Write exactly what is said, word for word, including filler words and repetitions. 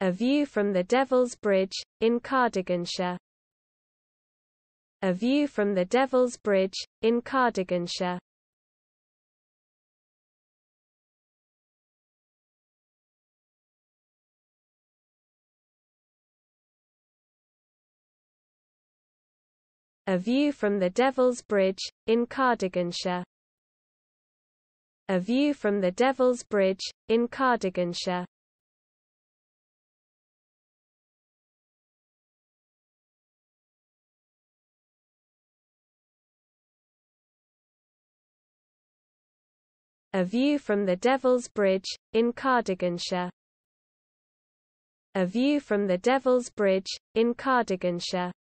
A view from the Devil's Bridge, in Cardiganshire. A view from the Devil's Bridge, in Cardiganshire. A view from the Devil's Bridge, in Cardiganshire. A view from the Devil's Bridge, in Cardiganshire. A view from the Devil's Bridge, in Cardiganshire. A view from the Devil's Bridge, in Cardiganshire.